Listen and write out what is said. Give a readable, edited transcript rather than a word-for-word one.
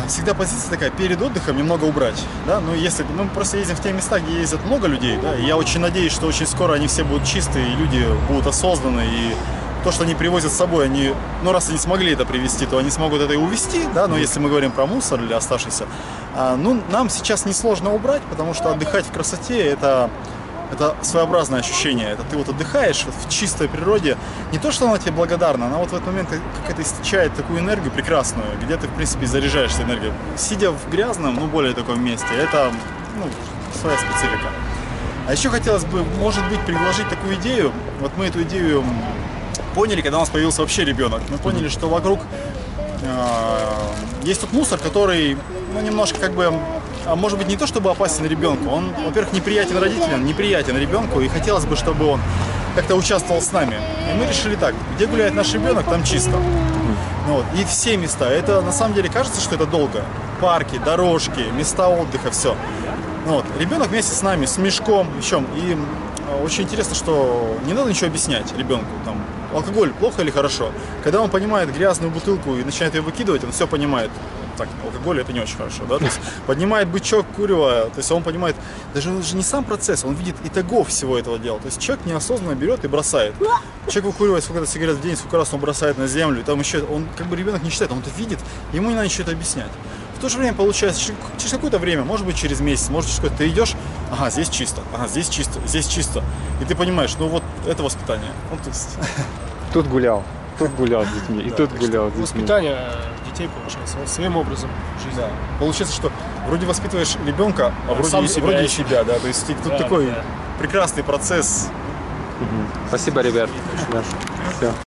всегда позиция такая, перед отдыхом немного убрать, да, ну если мы просто ездим в те места, где ездят много людей, да, и я очень надеюсь, что очень скоро они все будут чистые, и люди будут осознаны, и то, что они привозят с собой, они, ну раз они смогли это привезти, то они смогут это и увезти, да, но если мы говорим про мусор или оставшийся, ну нам сейчас несложно убрать, потому что отдыхать в красоте это своеобразное ощущение. Это ты вот отдыхаешь вот в чистой природе. Не то, что она тебе благодарна, она вот в этот момент как это источает такую энергию прекрасную, где ты, в принципе, заряжаешься энергией. Сидя в грязном, ну, более таком месте, это, ну, своя специфика. А еще хотелось бы, может быть, предложить такую идею. Вот мы эту идею поняли, когда у нас появился вообще ребенок. Мы поняли, что вокруг есть тут мусор, который, ну, немножко как бы... может быть, не то чтобы опасен ребенку, он, во-первых, неприятен родителям, неприятен ребенку, и хотелось бы, чтобы он как-то участвовал с нами. И мы решили так, где гуляет наш ребенок, там чисто. Ну, вот. И все места, это на самом деле кажется, что это долго. Парки, дорожки, места отдыха, все. Ну, вот. Ребенок вместе с нами, с мешком, еще. И очень интересно, что не надо ничего объяснять ребенку, там, алкоголь плохо или хорошо. Когда он понимает грязную бутылку и начинает ее выкидывать, он все понимает. Так, алкоголь это не очень хорошо, да, то есть поднимает бычок курева, то есть он понимает, даже он же не сам процесс, он видит итогов всего этого дела, то есть человек неосознанно берет и бросает. Человек выкуривает сколько-то сигарет в день, сколько раз он бросает на землю, и там еще, он как бы ребенок не считает, он это видит, ему не надо ничего это объяснять. В то же время получается, через какое-то время, может быть через месяц, может через какое-то, ты идешь, ага, здесь чисто, ага, здесь чисто, здесь чисто, и ты понимаешь, ну вот это воспитание. Ну, то есть... Тут гулял с детьми, и тут гулял с детьми. Воспитание детей, получается, вот своим образом жизни. Да. Получается, что вроде воспитываешь ребенка, а вроде сам вроде себя, да, то есть тут Да, такой да. прекрасный процесс. Спасибо, ребят. Все.